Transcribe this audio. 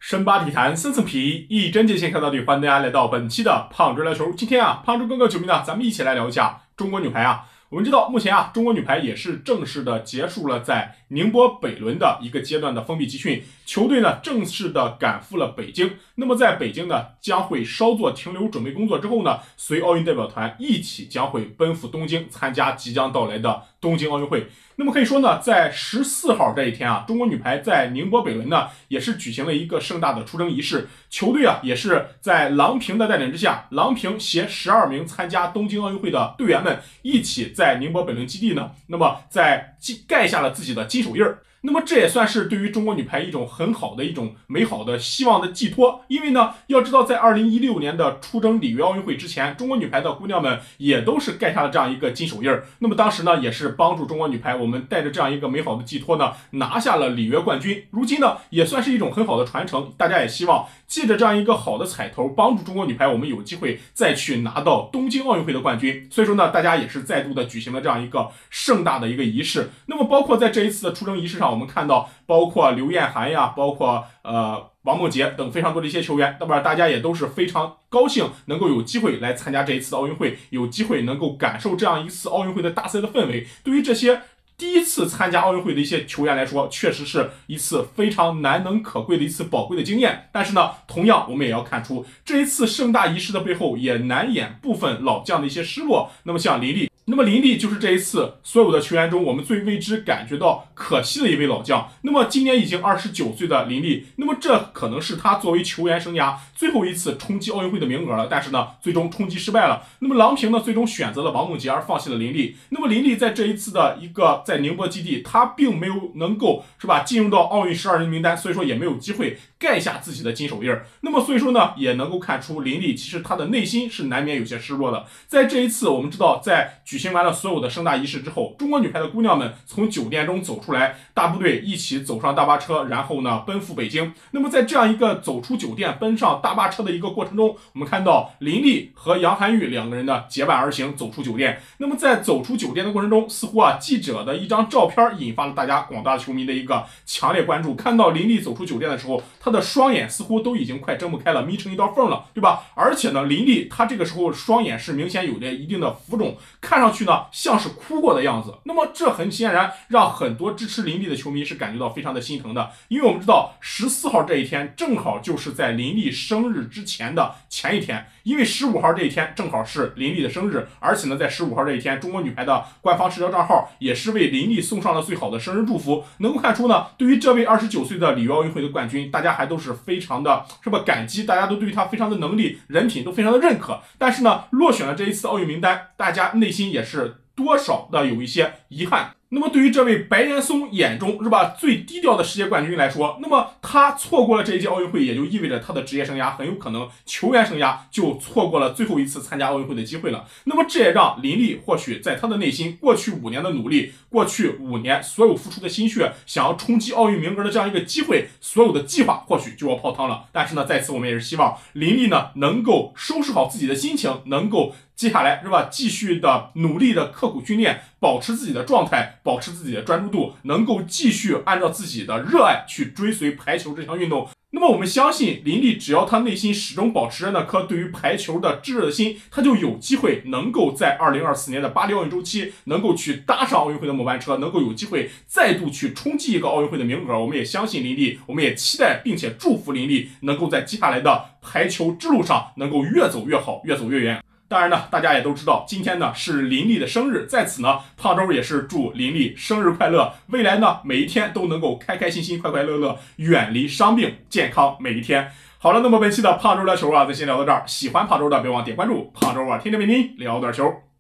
深扒体坛深层皮，一针见血看到底。欢迎大家来到本期的胖周聊球。今天胖周跟各位球迷呢，咱们一起来聊一下中国女排啊。我们知道，目前中国女排也是正式的结束了在宁波北仑的一个阶段的封闭集训，球队呢正式的赶赴了北京。那么在北京呢，将会稍作停留准备工作之后呢，随奥运代表团一起将会奔赴东京，参加即将到来的东京奥运会。那么可以说呢，在14号这一天中国女排在宁波北仑呢，也是举行了一个盛大的出征仪式。球队也是在郎平的带领之下，郎平携12名参加东京奥运会的队员们一起在宁波北仑基地呢，那么在盖下了自己的金手印儿。那么这也算是对于中国女排一种很好的一种美好的希望的寄托，因为呢，要知道在2016年的出征里约奥运会之前，中国女排的姑娘们也都是盖下了这样一个金手印儿。那么当时呢，也是帮助中国女排，我们带着这样一个美好的寄托呢，拿下了里约冠军。如今呢，也算是一种很好的传承，大家也希望借着这样一个好的彩头，帮助中国女排，我们有机会再去拿到东京奥运会的冠军。所以说呢，大家也是再度的举行了这样一个盛大的一个仪式。那么包括在这一次的出征仪式上，我们看到包括刘晏含包括王梦洁等非常多的一些球员，那么大家也都是非常高兴能够有机会来参加这一次的奥运会，有机会能够感受这样一次奥运会的大赛的氛围。对于这些第一次参加奥运会的一些球员来说，确实是一次非常难能可贵的一次宝贵的经验。但是呢，同样我们也要看出这一次盛大仪式的背后，也难掩部分老将的一些失落。那么像林立就是这一次所有的球员中我们最为之感觉到可惜的一位老将。那么今年已经29岁的林立，那么这可能是他作为球员生涯最后一次冲击奥运会的名额了，但是呢，最终冲击失败了。那么郎平呢，最终选择了王梦洁而放弃了林立。那么林立在这一次的一个在宁波基地，他并没有能够进入到奥运12人名单，所以说也没有机会盖下自己的金手印。那么所以说呢，也能够看出林立其实他的内心是难免有些失落的。在这一次，我们知道在举行完了所有的盛大仪式之后，中国女排的姑娘们从酒店中走出来，大部队一起走上大巴车，然后呢奔赴北京。那么在这样一个走出酒店奔上大巴车的一个过程中，我们看到林立和杨涵玉两个人呢结伴而行走出酒店。那么在走出酒店的过程中，似乎记者的一张照片引发了大家广大球迷的一个强烈关注。看到林立走出酒店的时候，他的双眼似乎都已经快睁不开了，眯成一道缝了，对吧？而且呢，林立他这个时候双眼是明显有着一定的浮肿，看上去呢像是哭过的样子。那么这很显然让很多支持林立的球迷是感觉到非常的心疼的，因为我们知道14号这一天正好就是在林立生日之前的前一天，因为15号这一天正好是林立的生日，而且呢在15号这一天，中国女排的官方社交账号也是为林立送上了最好的生日祝福。能够看出呢，对于这位29岁的里约奥运会的冠军，大家还都是非常的感激，大家都对于他非常的能力人品都非常的认可。但是呢，落选了这一次奥运名单，大家内心也是多少的有一些遗憾。那么对于这位白岩松眼中最低调的世界冠军来说，那么他错过了这一届奥运会，也就意味着他的职业生涯很有可能球员生涯就错过了最后一次参加奥运会的机会了。那么这也让林立或许在他的内心，过去5年的努力，过去5年所有付出的心血，想要冲击奥运名额的这样一个机会，所有的计划或许就要泡汤了。但是呢，在此我们也是希望林立呢能够收拾好自己的心情，能够接下来继续的努力的刻苦训练，保持自己的状态，保持自己的专注度，能够继续按照自己的热爱去追随排球这项运动。那么我们相信林立只要他内心始终保持着那颗对于排球的炙热的心，他就有机会能够在2024年的巴黎奥运周期能够去搭上奥运会的末班车，能够有机会再度去冲击一个奥运会的名额。我们也相信林立，我们也期待并且祝福林立能够在接下来的排球之路上能够越走越好，越走越远。当然呢，大家也都知道，今天呢是林立的生日，在此呢，胖周也是祝林立生日快乐，未来呢每一天都能够开开心心、快快乐乐，远离伤病，健康每一天。好了，那么本期的胖周聊球咱先聊到这儿。喜欢胖周的别忘点关注，胖周天天为您聊点球。